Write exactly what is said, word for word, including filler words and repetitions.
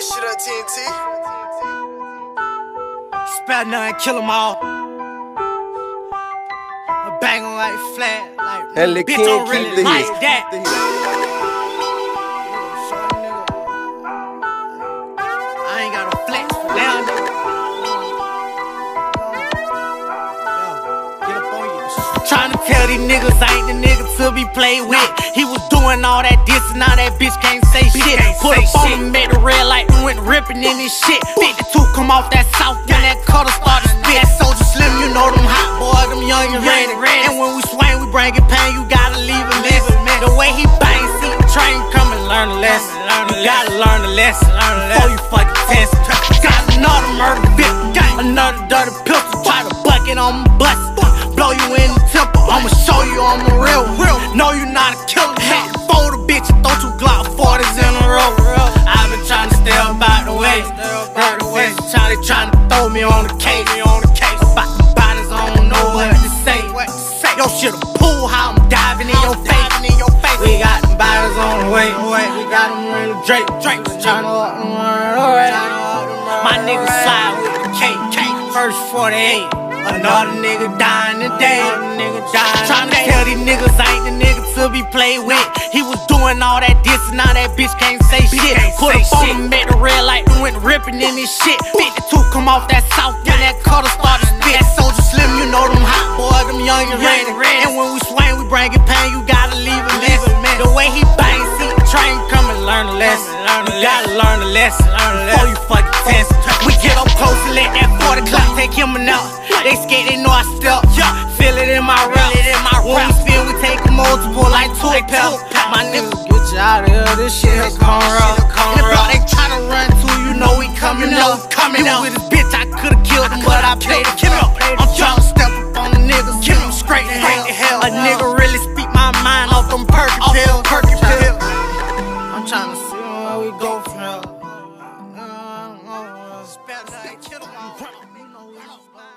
shit up, T N T. Spell none, kill them all. A bang on like flat, like Hell, bitch, can't don't keep really the like heat. that. The heat. I ain't got a flex for now, nigga. Get up on you. Tryna tell these niggas I ain't the nigga to be played with. He was doing all that this and now that bitch can't say shit. Put up on him, made the red light and went ripping in this shit. fifty-two come off that south when that cutter started spit. That Soldier Slim, you know them hot boys, them young and ready. And when we swing, we bring it pain, you gotta leave a lesson. The way he bang, see the train come and learn a lesson. You gotta learn a lesson before you fucking test. Got another murder victim, another dirty pistol. Try to bucket on my bus, blow you in the temple. I'ma show you I'm a real real. No, you not a killer. Had to fold a bitch and throw two Glock forties in a row. I've been trying to stay up out the way. Heard the way Charlie trying to throw me on the case. About the bodies, I don't know what to say. Yo, shit a pool, how I'm diving in your face. We got them bodies on the way. We got them in the Drake. Drake's trying to up them alright. My nigga slide with the K. First forty-eight. Another nigga dying today. Tryna tell these niggas I ain't the nigga to be played with. He was doing all that this and now that bitch can't say shit. Put up on him, made the red light and went ripping in this shit. fifty-two come off that south when that cutter started spit. That Soldier Slim, you know them hot boys, them young and ready. And when we swing, we bring it pain, you gotta leave a lesson. The way he bang, see the train come and learn a lesson. You gotta learn a lesson before you fucking test. We get up close and let that forty clock take him and out. They scared, they know I step. Feel it in my rap. When we spin, we take a multiple like two pep. My niggas get you out of here. This shit has come rough. And the block they tryna run to, you know we coming up. Coming up with this bitch, I could've killed him, but I played the kill. I'm tryna step up on the niggas, kill them straight to hell. A nigga really speak my mind off them perky pills. I'm tryna see where we go from here. Spell none, kill them all.